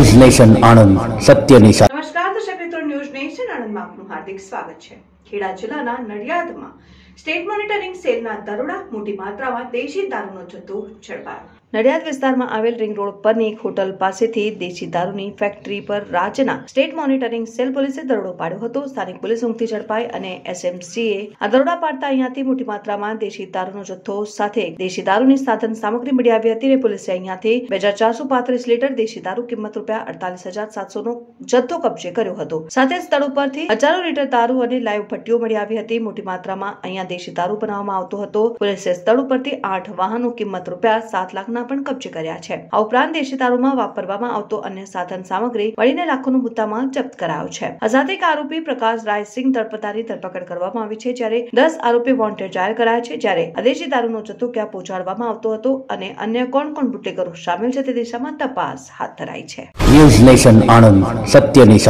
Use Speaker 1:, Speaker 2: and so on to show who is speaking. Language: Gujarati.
Speaker 1: ન્યૂઝ નેશન આણંદ સત્યની સાથે।
Speaker 2: નમસ્કાર દર્શક મિત્રો, ન્યૂઝ નેશન આણંદમાં આપનું હાર્દિક સ્વાગત છે। ખેડા જિલ્લાના નડિયાદમાં સ્ટેટ મોનિટરિંગ સેલના દરોડા, મોટી માત્રામાં દેશી દારૂનો જથ્થો ઝડપાયો। નડિયાદ વિસ્તારમાં આવેલ રિંગ રોડ પરની એક હોટલ પાસેથી દેશી દારૂની ફેક્ટરી પર રાજ્યના સ્ટેટ મોનિટરિંગ સેલ પોલીસે દરોડો પાડ્યો હતો। સ્થાનિક પોલીસ ઊંઘથી ઝડપાઈ અને એસએમસીએ આ દરોડા પાડતા અહીંયાથી મોટી માત્રામાં દેશી દારૂનો જથ્થો સાથે દેશી દારૂની સાધન સામગ્રી મળી આવી હતી। પોલીસે અહીંયાથી 2435 લીટર દેશી દારૂ કિંમત ₹48,700 નો જથ્થો કબજે કર્યો હતો। સાથે જ સ્થળ ઉપરથી હજારો લીટર દારૂ અને લાઈવ ભટ્ટીઓ મળી આવી હતી। મોટી માત્રામાં અહીંયા દેશી દારૂ બનાવવામાં આવતો હતો। પોલીસે સ્થળ ઉપરથી 8 વાહનો કિંમત ₹7 લાખના પણ કબજે કર્યા છે। આ ઉપરાંત દેશી દારૂમાં વાપરવામાં આવતો અન્ય સાધન સામગ્રી મળીને લાખોનો મુદ્દામાલ જપ્ત કરાયો છે। આ સાથે એક આરોપી પ્રકાશ રાયસિંહ તળપદાની ધરપકડ કરવામાં આવી છે, જ્યારે 10 આરોપી વોન્ટેડ જાહેર કરાયા છે। જ્યારે આ દેશી દારૂનો જથ્થો ક્યાં પહોંચાડવામાં આવતો હતો અને અન્ય કોણ બુટલેગરો સામેલ છે તે દિશામાં તપાસ હાથ ધરાઈ છે।
Speaker 1: ન્યૂઝ નેશન આણંદ સત્યની સાથે।